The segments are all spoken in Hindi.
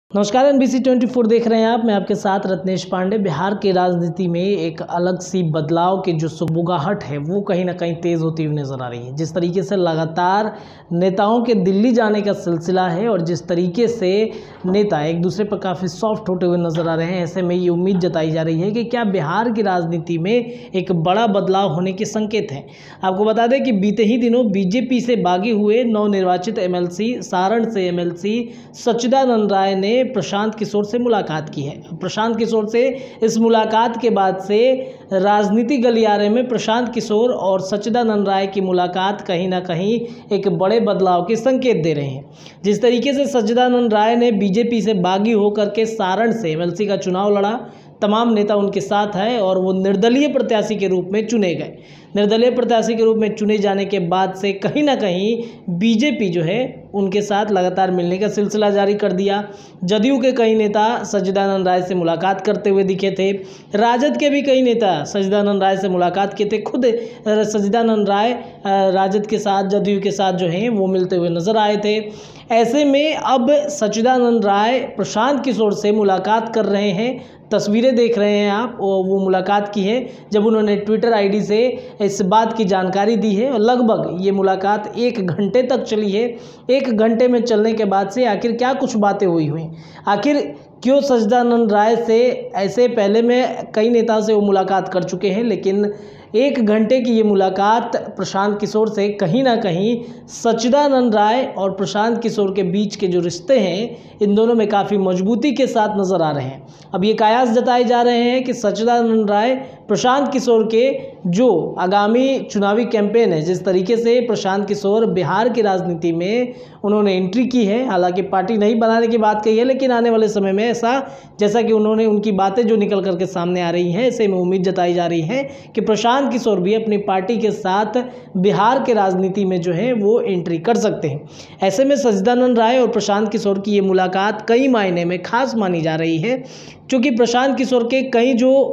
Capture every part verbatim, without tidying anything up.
नमस्कार, एनबीसी चौबीस देख रहे हैं आप। मैं आपके साथ रत्नेश पांडे। बिहार की राजनीति में एक अलग सी बदलाव की जो सुगबुगाहट है वो कहीं ना कहीं तेज़ होती हुई नज़र आ रही है। जिस तरीके से लगातार नेताओं के दिल्ली जाने का सिलसिला है और जिस तरीके से नेता एक दूसरे पर काफ़ी सॉफ्ट होते हुए नज़र आ रहे हैं, ऐसे में ये उम्मीद जताई जा रही है कि क्या बिहार की राजनीति में एक बड़ा बदलाव होने के संकेत हैं। आपको बता दें कि बीते ही दिनों बीजेपी से बागी हुए नवनिर्वाचित एमएलसी सारण से एमएलसी सच्चिदानंद राय ने प्रशांत किशोर से मुलाकात की है। प्रशांत किशोर से इस मुलाकात के बाद से राजनीतिक गलियारे में प्रशांत किशोर और सच्चिदानंद राय की मुलाकात कहीं ना कहीं एक बड़े बदलाव के संकेत दे रहे हैं। जिस तरीके से सच्चिदानंद राय ने बीजेपी से बागी होकर के सारण से एमएलसी का चुनाव लड़ा, तमाम नेता उनके साथ हैं और वो निर्दलीय प्रत्याशी के रूप में चुने गए। निर्दलीय प्रत्याशी के रूप में चुने जाने के बाद से कहीं ना कहीं बीजेपी जो है उनके साथ लगातार मिलने का सिलसिला जारी कर दिया। जदयू के कई नेता सच्चिदानंद राय से मुलाकात करते हुए दिखे थे। राजद के भी कई नेता सच्चिदानंद राय से मुलाकात किए थे। खुद सच्चिदानंद राय राजद के साथ, जदयू के साथ जो हैं वो मिलते हुए नजर आए थे। ऐसे में अब सच्चिदानंद राय प्रशांत किशोर से मुलाकात कर रहे हैं। तस्वीरें देख रहे हैं आप, वो मुलाकात की है जब उन्होंने ट्विटर आईडी से इस बात की जानकारी दी है। और लगभग ये मुलाकात एक घंटे तक चली है। एक घंटे में चलने के बाद से आखिर क्या कुछ बातें हुई हुई, आखिर क्यों सच्चिदानंद राय से, ऐसे पहले में कई नेताओं से वो मुलाकात कर चुके हैं, लेकिन एक घंटे की ये मुलाकात प्रशांत किशोर से कहीं ना कहीं सच्चिदानंद राय और प्रशांत किशोर के बीच के जो रिश्ते हैं इन दोनों में काफ़ी मजबूती के साथ नज़र आ रहे हैं। अब ये कयास जताए जा रहे हैं कि सच्चिदानंद राय प्रशांत किशोर के जो आगामी चुनावी कैंपेन है, जिस तरीके से प्रशांत किशोर बिहार की राजनीति में उन्होंने एंट्री की है, हालांकि पार्टी नहीं बनाने की बात कही है, लेकिन आने वाले समय में ऐसा, जैसा कि उन्होंने उनकी बातें जो निकल करके सामने आ रही हैं, ऐसे में उम्मीद जताई जा रही है कि प्रशांत किशोर भी अपनी पार्टी के साथ बिहार के राजनीति में जो है वो एंट्री कर सकते हैं। ऐसे में सच्चिदानंद राय और प्रशांत किशोर की ये मुलाकात कई मायने में खास मानी जा रही है, क्योंकि प्रशांत किशोर के कई जो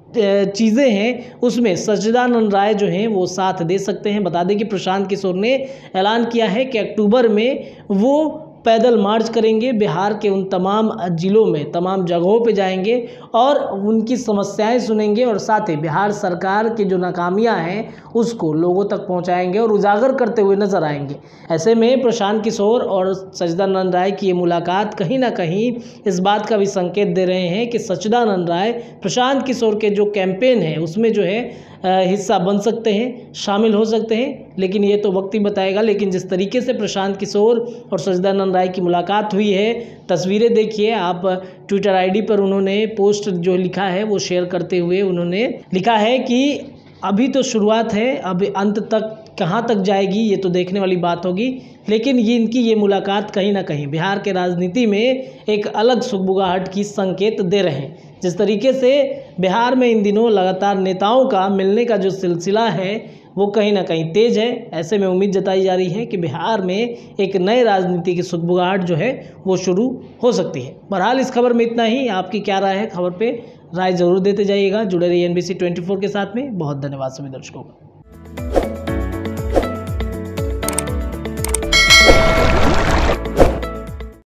चीज़ें हैं उसमें सच्चिदानंद राय जो हैं वो साथ दे सकते हैं। बता दें कि प्रशांत किशोर ने ऐलान किया है कि अक्टूबर में वो पैदल मार्च करेंगे, बिहार के उन तमाम जिलों में, तमाम जगहों पे जाएंगे और उनकी समस्याएं सुनेंगे और साथ ही बिहार सरकार की जो नाकामियां हैं उसको लोगों तक पहुंचाएंगे और उजागर करते हुए नजर आएंगे। ऐसे में प्रशांत किशोर और सच्चिदानंद राय की ये मुलाकात कहीं ना कहीं इस बात का भी संकेत दे रहे हैं कि सच्चिदानंद राय प्रशांत किशोर के जो कैंपेन है उसमें जो है हिस्सा बन सकते हैं, शामिल हो सकते हैं, लेकिन ये तो वक्त ही बताएगा। लेकिन जिस तरीके से प्रशांत किशोर और सच्चिदानंद राय की मुलाकात हुई है, तस्वीरें देखिए आप। ट्विटर आईडी पर उन्होंने पोस्ट जो लिखा है वो शेयर करते हुए उन्होंने लिखा है कि अभी तो शुरुआत है, अब अंत तक कहाँ तक जाएगी ये तो देखने वाली बात होगी, लेकिन ये इनकी ये मुलाकात कहीं ना कहीं बिहार के राजनीति में एक अलग सुगबुगाहट की संकेत दे रहे हैं। जिस तरीके से बिहार में इन दिनों लगातार नेताओं का मिलने का जो सिलसिला है वो कहीं ना कहीं तेज है। ऐसे में उम्मीद जताई जा रही है कि बिहार में एक नए राजनीति की सुगबुगाहट जो है वो शुरू हो सकती है। बहरहाल इस खबर में इतना ही। आपकी क्या राय है, खबर पे राय जरूर देते जाइएगा। जुड़े रहिए एनबीसी चौबीस के साथ में। बहुत धन्यवाद सभी दर्शकों का।